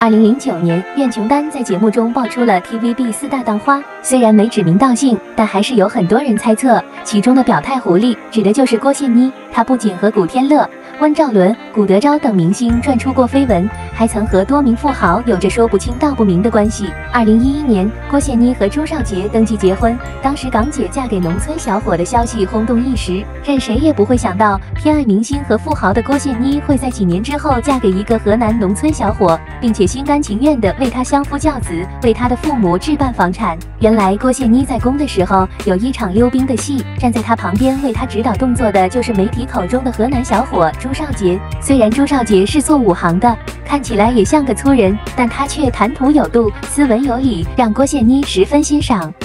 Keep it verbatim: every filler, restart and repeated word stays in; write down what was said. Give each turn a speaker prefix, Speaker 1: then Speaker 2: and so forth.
Speaker 1: 二零零九年，苑琼丹在节目中爆出了 T V B 四大当花，虽然没指名道姓，但还是有很多人猜测，其中的表态狐狸指的就是郭羡妮。她不仅和古天乐、温兆伦、古德昭等明星传出过绯闻，还曾和多名富豪有着说不清道不明的关系。二零一一年，郭羡妮和朱少杰登记结婚，当时港姐嫁给农村小伙的消息轰动一时，任谁也不会想到，偏爱明星和富豪的郭羡妮会在几年之后嫁给一个河南农村小伙，并且心甘情愿地为他相夫教子，为他的父母置办房产。原来郭羡妮在宫的时候有一场溜冰的戏，站在他旁边为他指导动作的就是媒体口中的河南小伙朱少杰。虽然朱少杰是做武行的，看起来也像个粗人，但他却谈吐有度，斯文有礼，让郭羡妮十分欣赏。